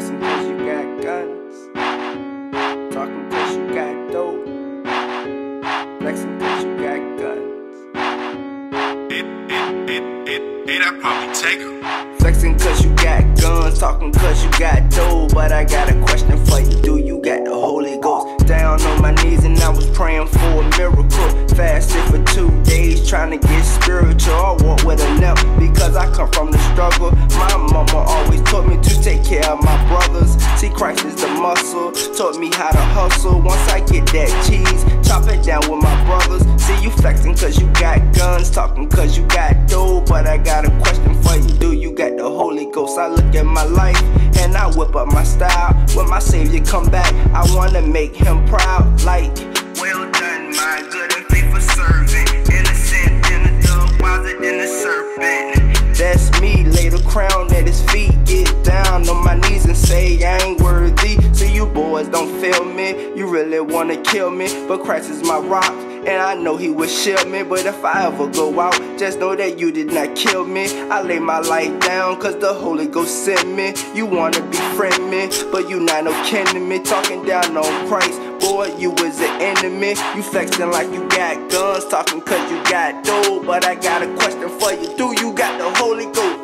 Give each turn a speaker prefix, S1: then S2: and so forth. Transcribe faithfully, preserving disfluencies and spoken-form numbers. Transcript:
S1: Flexing cause you got guns. Talking cause you got dope. Flexing cause you got guns.
S2: It, it, it, it, it, I probably take her.
S1: Flexing cause you got guns. Talking cause you got dope. But I got a question for you. Do you got the Holy Ghost? Down on my knees and I was praying for a miracle. Fasted for two days trying to get spiritual. I walk with a limp because I come from the struggle. My mama always taught me to take care of my brothers. See, Christ is the muscle, taught me how to hustle. Once I get that cheese, chop it down with my brothers. See, you flexing cause you got guns, talking cause you got dope. But I got a question for you. Do you got the Holy Ghost? I look at my life and I whip up my style. When my Savior come back, I wanna make him proud. Like, well done, my good and faithful servant. Innocent in the dove, wiser than the serpent. That's me, lay the crown at his feet. Get down on my knees and say I ain't worthy. So you boys don't feel me, you really wanna kill me. But Christ is my rock, and I know he will shield me. But if I ever go out, just know that you did not kill me. I lay my life down cause the Holy Ghost sent me. You wanna befriend me, but you not no kin to me. Talking down on Christ, boy, you was an enemy. You flexing like you got guns, talking cause you got dope. But I got a question for you. Do you got the Holy Ghost?